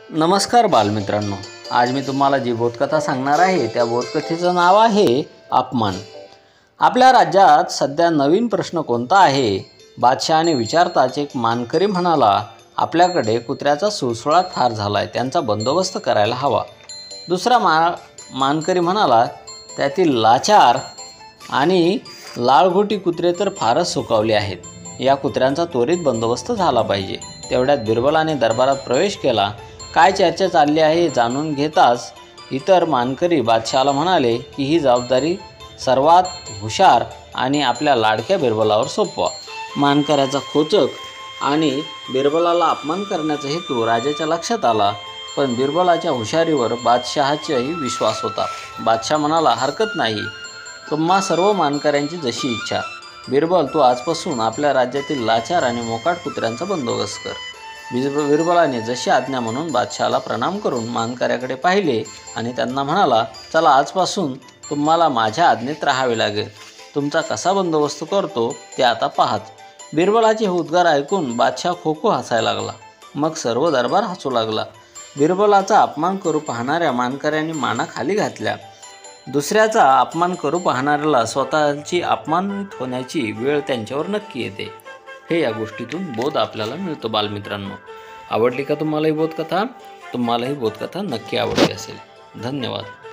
नमस्कार बालमित्रांनो, आज मी तुम्हाला जी बोधकथा सांगणार आहे त्या बोधकथेचं नाव आहे अपमान. आपल्या राज्यात सध्या नवीन प्रश्न कोणता आहे? बादशहाने विचारताच एक मानकरी म्हणाला, आपल्याकडे कुत्र्याचा सुळसुळाट फार झाला आहे, त्यांचा बंदोबस्त करायला हवा. दुसरा मानकरी म्हणाला, त्यातील लाचार आणि लाळघोटी कुत्रे तर फारच सुकावले आहेत, या कुत्र्यांचा त्वरित बंदोबस्त झाला पाहिजे. तेवढ्यात बिरबलाने दरबारात प्रवेश केला. काय चर्चा चालली आहे हे जाणून घेताच इतर मानकरी बादशहाला म्हणाले की ही जबाबदारी सर्वात हुशार आणि आपल्या लाडक्या बिरबलावर सोपवा. मानकऱ्याचा खोचक आणि बिरबलाला अपमान करण्याचा हेतू राजाच्या लक्षात आला, पण बिरबलाच्या हुशारीवर बादशहाचाही विश्वास होता. बादशाह म्हणाला, हरकत नाही, तुम्हा सर्व मानकऱ्यांची जशी इच्छा. बिरबल, तू आजपासून आपल्या राज्यातील लाचार आणि मोकाट कुत्र्यांचा बंदोबस्त कर. बिरबलाने जशी आज्ञा म्हणून बादशहाला प्रणाम करून मानकऱ्याकडे पाहिले आणि त्यांना म्हणाला, चला, आजपासून तुम्हाला माझ्या आज्ञेत राहावे लागेल. तुमचा कसा बंदोबस्त करतो ते आता पाहाच. बिरबलाचे हे उद्गार ऐकून बादशाह खो हसायला लागला. मग सर्व दरबार हसू लागला. बिरबलाचा अपमान करू पाहणाऱ्या मानकऱ्यांनी माना खाली घातल्या. दुसऱ्याचा अपमान करू पाहणाऱ्याला स्वतःची अपमानित होण्याची वेळ त्यांच्यावर नक्की येते. हे या गोष्टीतून बोध आपल्याला मिळतो. बालमित्रांनो, आवडली का तुम्हाला ही बोधकथा? तुम्हाला ही बोधकथा नक्की आवडली असेल. धन्यवाद.